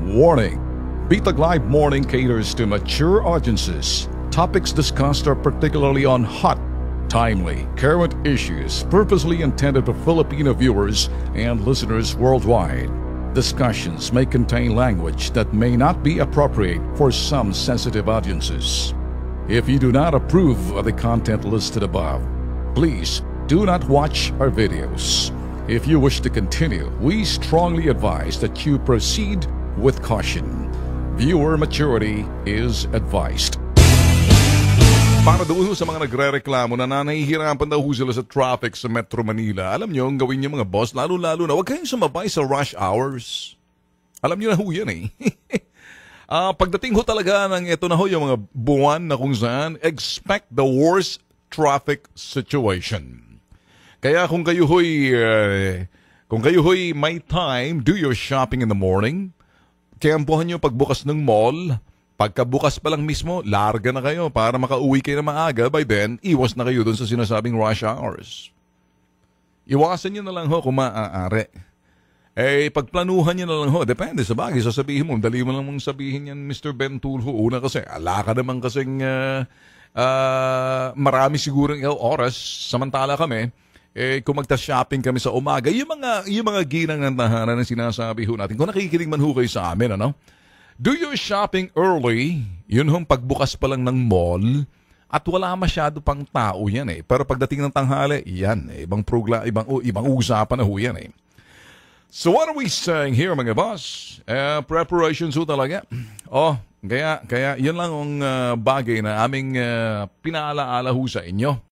Warning! Bitag Live Morning caters to mature audiences. Topics discussed are particularly on hot, timely, current issues purposely intended for Filipino viewers and listeners worldwide. Discussions may contain language that may not be appropriate for some sensitive audiences. If you do not approve of the content listed above, please do not watch our videos. If you wish to continue, we strongly advise that you proceed with caution. Viewer maturity is advised. Para doon sa mga nagre-reklamo na nahihirapan daw sila sa traffic sa Metro Manila, alam nyo, ang gawin nyo mga boss, lalo-lalo na, huwag kayong sumabay sa rush hours. Alam nyo na yan eh. Pagdating ho talaga ng ito na yung mga buwan na kung saan, expect the worst traffic situation. Kaya kung kayo ho'y may time, do your shopping in the morning. Kayampuhan nyo pagbukas ng mall. Pagkabukas pa lang mismo, larga na kayo para makauwi kayo na maaga. By then, iwas na kayo dun sa sinasabing rush hours. Iwasan nyo na lang ho kung maaari. Pagplanuhan nyo na lang ho. Depende sa bagay. Sasabihin mo, dali mo lang mong sabihin yan, Mr. Ben Tulfo. Una kasi, ala ka naman kasing marami sigurong oras. Samantala kami, kung magta-shopping kami sa umaga, yung mga ginang ng tahanan na sinasabi ho natin. Kung nakikinig man ho kayo sa amin, ano? Do your shopping early, yun hong pagbukas pa lang ng mall, at wala masyado pang tao yan eh. Pero pagdating ng tanghali, yan, ibang usapan na ho yan eh. So what are we saying here mga boss? Preparations ho talaga. Kaya yun lang ang bagay na aming pinaalaala ho sa inyo.